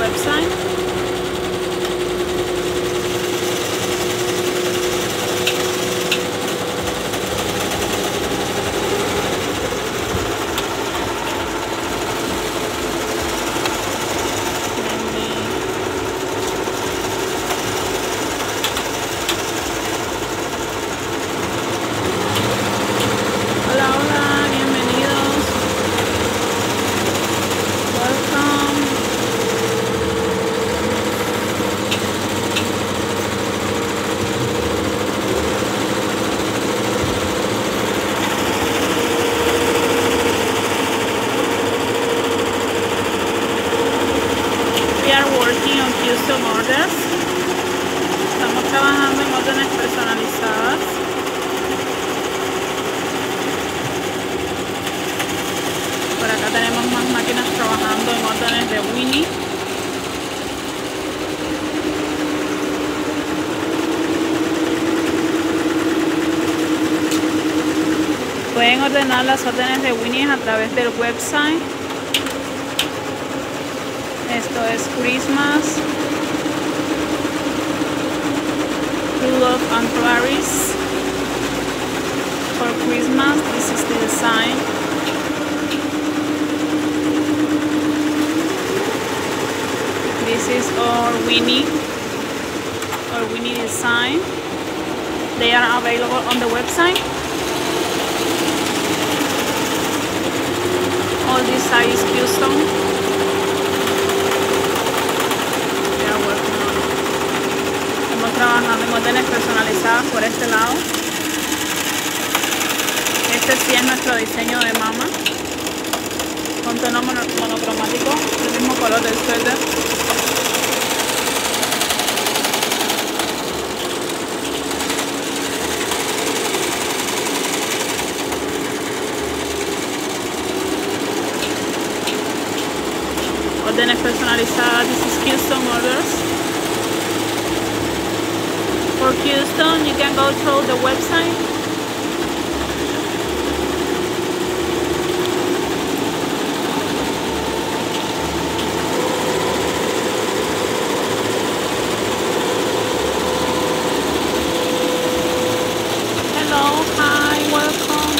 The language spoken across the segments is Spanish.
website. Estamos trabajando en órdenes personalizadas. Por acá tenemos más máquinas trabajando en órdenes de Winnie. Pueden ordenar las órdenes de Winnie a través del website. Esto es Christmas, Rudolph and Clarice. For Christmas, this is the design. This is our Winnie design. They are available on the website. All this side is custom. Trabajando en órdenes personalizadas por este lado. Este sí es nuestro diseño de mama, con tono monocromático, el mismo color del suéter. Órdenes personalizadas. This is custom orders. For custom, you can go through the website. Hello, hi, welcome.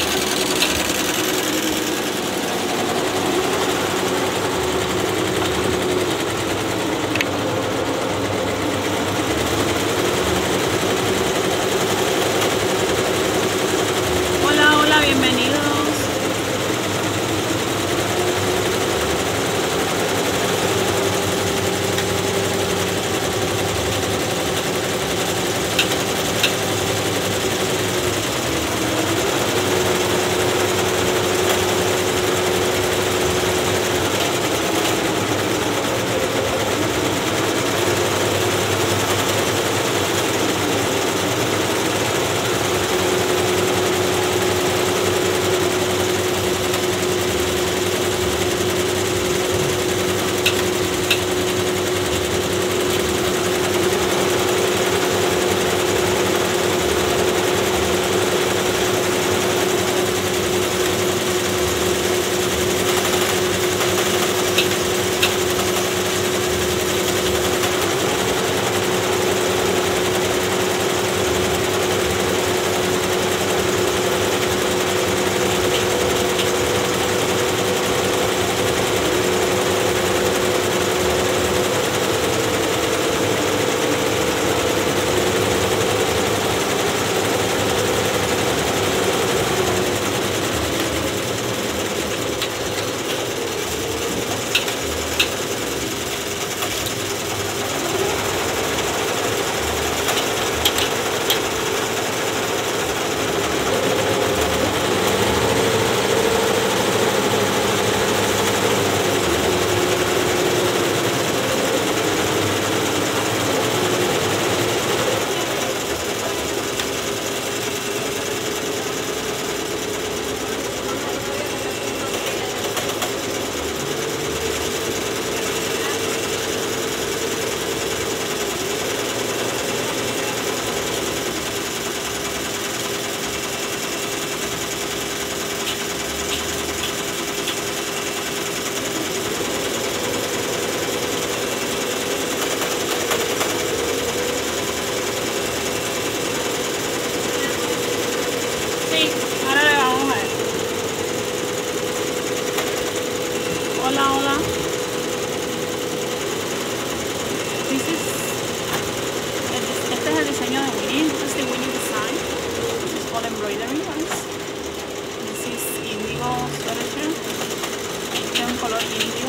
indio.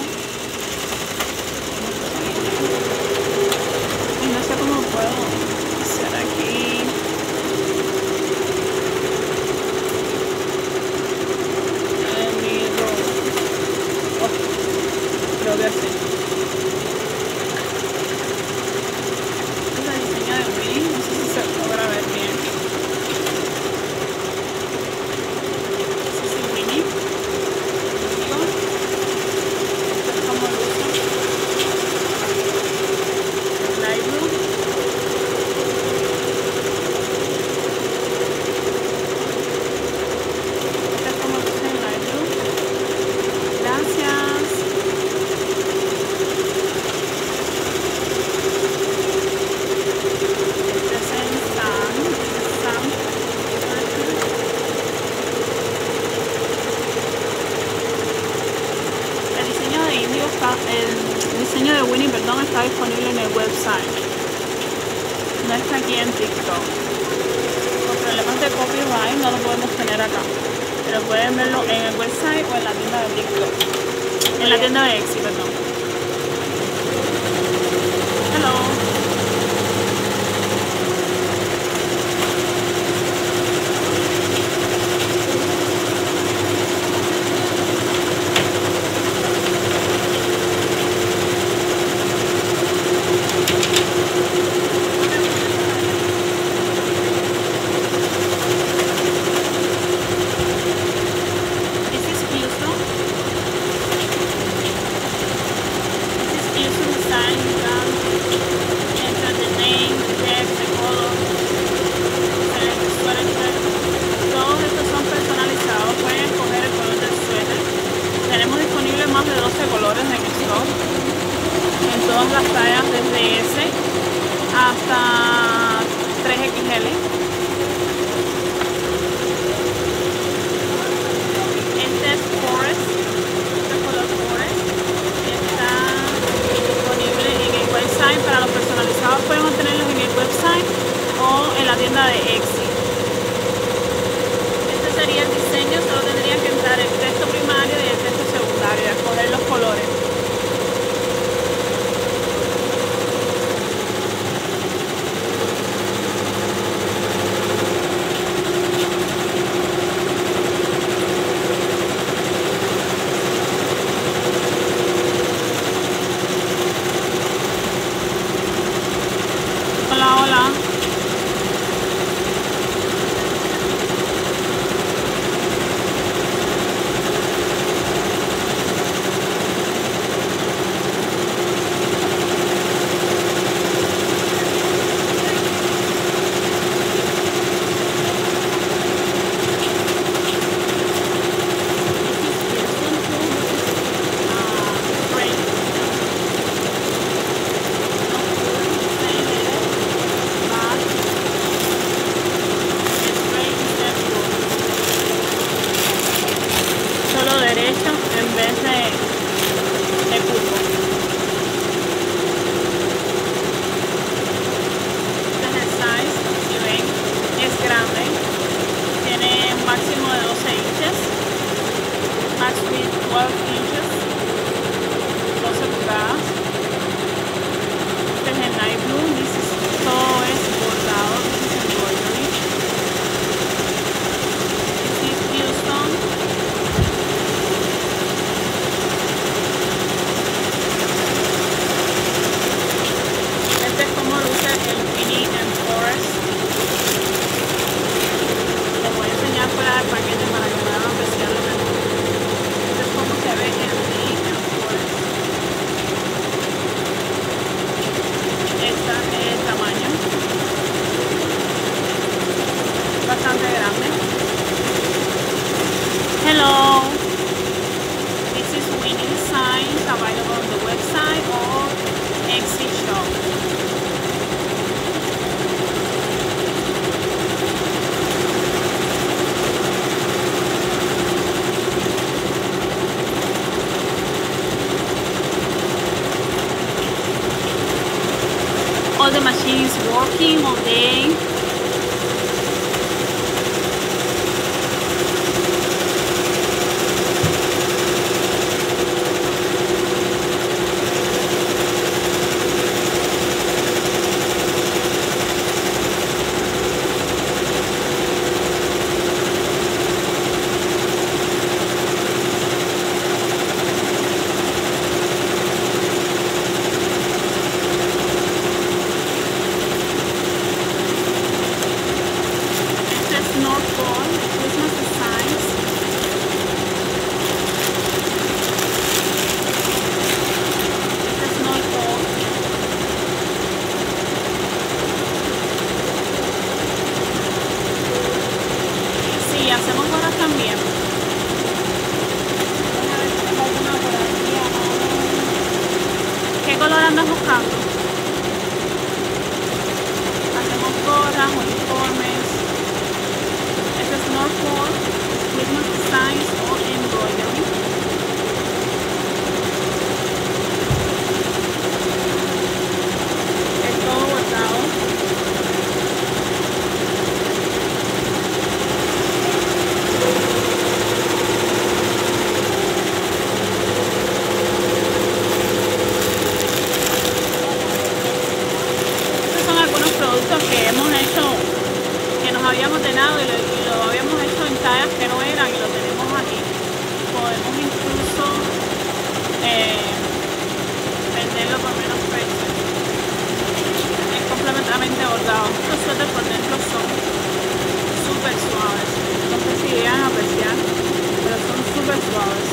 Y no sé cómo puedo hacer aquí. Creo que sí. Este es el diseño de Winnie, no sé si se logra ver bien. Este es el Winnie. Este es como luce. El light blue. Este es como luce el light blue. Gracias. Este es el Sam. El diseño de Winnie, perdón, está disponible en el website. No está aquí en TikTok. Por problemas de copyright no lo podemos tener acá. Pero pueden verlo en el website o en la tienda de TikTok. En la tienda de Etsy, perdón. Hello. Más de 12 colores en stock, en todas las tallas desde S hasta 3XL. Este es Forest, este color Forest, está disponible en el website. Para los personalizados pueden obtenerlos en el website o en la tienda de Etsy. Este sería el diseño, solo tendrían que entrar el texto primario y el texto secundario y escoger los colores. Hola, hola. Solo derecho en vez de curvo. Este es el size, si ven, es grande. Tiene un máximo de 12 inches. Max width 12 inches. 12 pulgadas. Este es el light blue. Todo es bordado. This is embroidery. This is Houston. Este es como luce el Winnie and Forest. Les voy a enseñar fuera del paquete para que puedan apreciarlo mejor. Este es como se ve el Winnie and Forest. Este es el tamaño. Bastante grande. Hello. This is Winnie Designs, available on the website or Etsy shop. All the machines working all day. cuál andas buscando? Hacemos gorras, uniformes. Este es Norfolk, Christmas Designs o Embroidery. Es todo bordado. Que hemos hecho, que nos habíamos ordenado y lo habíamos hecho en tallas que no eran y lo tenemos aquí. Podemos incluso venderlo por menos precio. Es completamente bordado. Estos suéteres por dentro son súper suaves. No sé si llegan a apreciar, pero son súper suaves.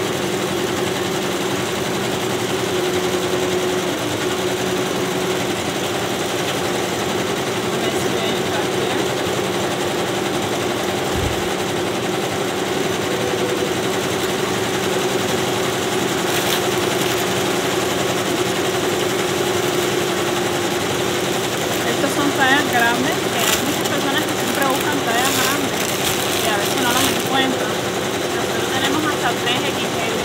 Tallas grandes, que hay muchas personas que siempre buscan tallas grandes y a veces no las encuentran. Nosotros tenemos hasta 3XL.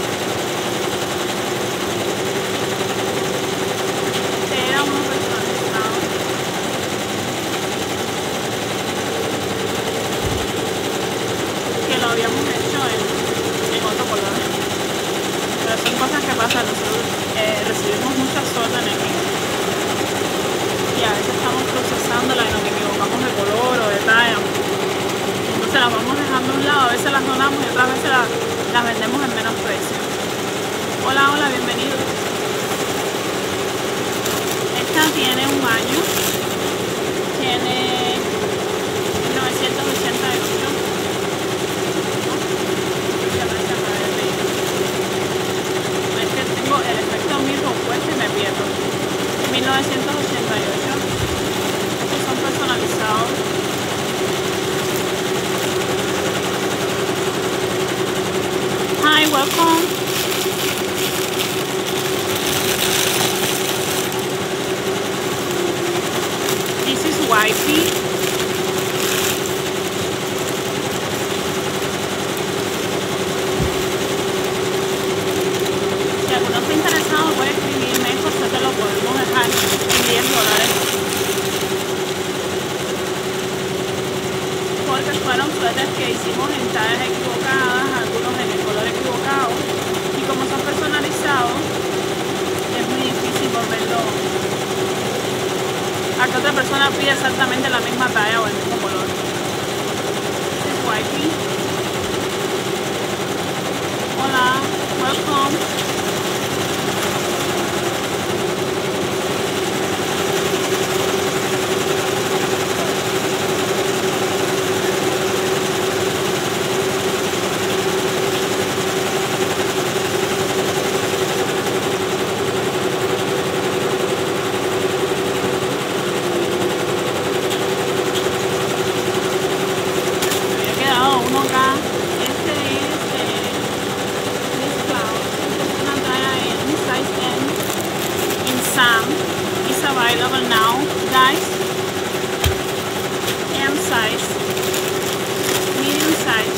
Este era uno personalizado. Que lo habíamos hecho en otro color. Pero son cosas que pasan. Nosotros recibimos muchas órdenes y a veces estamos procesándolas y nos equivocamos de color o de talla. Entonces las vamos dejando a un lado, a veces las donamos y otras veces las vendemos en menos precio. Hola, hola, bienvenidos. Esta tiene un año, tiene 1988. Es que tengo el efecto mismo puesto y me pierdo. 1988. Estos son personalizados. Hi, welcome. This is wifey. Si alguno está interesado puede escribirme, esto se te lo podemos dejar en $10. Porque fueron suéteres que hicimos en tallas equivocadas, algunos en el color equivocado, y como son personalizados es muy difícil volverlo a que otra persona pida exactamente la misma talla o el mismo color. This is wifey. Hola, welcome. Available now, guys. M size, medium size.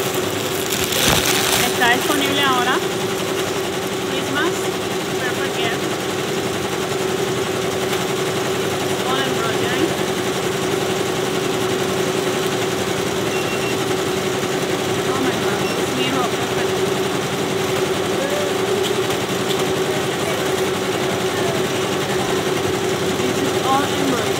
Está disponible ahora. Christmas, perfect gift. All embroidery. Oh my god, it's mirror perfect. All embroidery.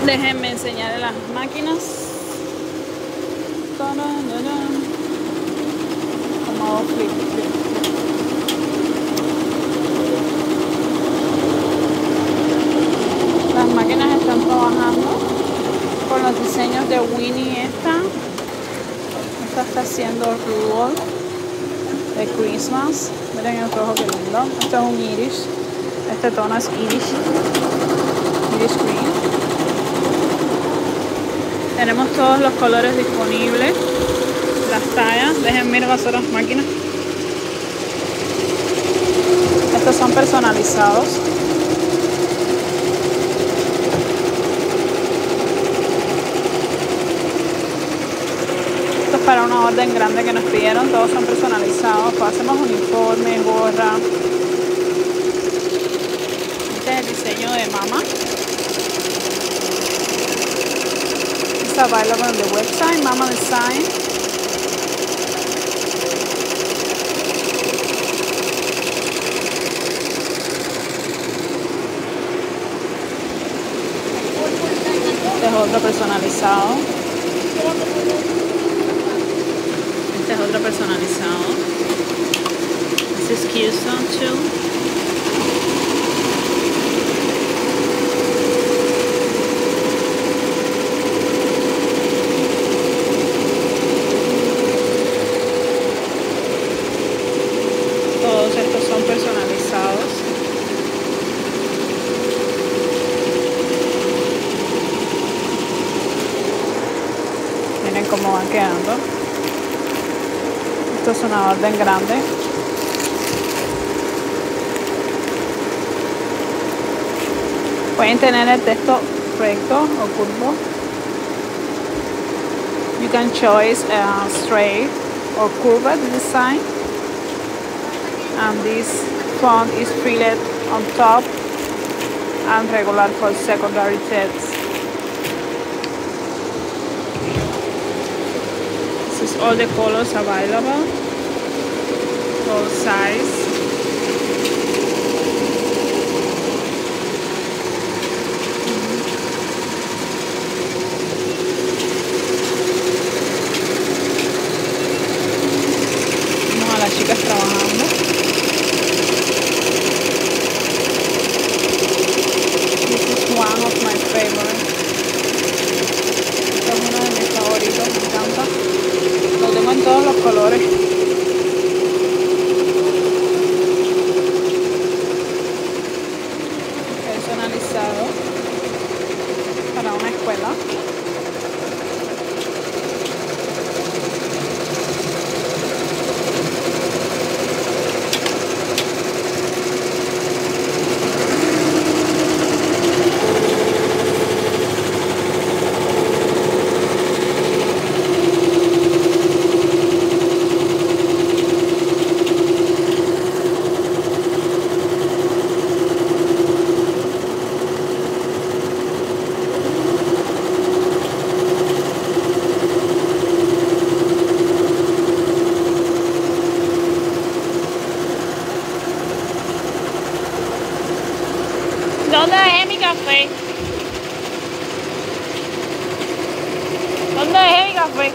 Déjenme enseñarles las máquinas. Como flip. Las máquinas están trabajando con los diseños de Winnie. Esta está haciendo Rudolph de Christmas. Miren el rojo que lindo. Este es un Irish. Este tono es Irish Green. Tenemos todos los colores disponibles. Las tallas. Déjenme ver las otras máquinas. Estos son personalizados. Esto es para una orden grande que nos pidieron. Todos son personalizados. Pues hacemos uniformes, gorra. Este es el diseño de Mama. It's available on the website, Mama Design. Este es otro personalizado. Este es otro personalizado. This is Keystone too. Todos estos son personalizados. Miren cómo van quedando. Esto es una orden grande. Pueden tener el texto recto o curvo. You can choose straight or curved design. And this font is filled on top and regular for secondary text. This is all the colors available, all size. Vamos a las chicas trabajando. One of my favorites. Este es uno de mis favoritos, me encanta. Lo tengo en todos los colores. Personalizado para una escuela. ¿Dónde dejé mi café? ¿Dónde dejé mi café?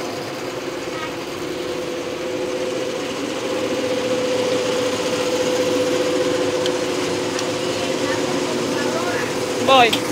Voy.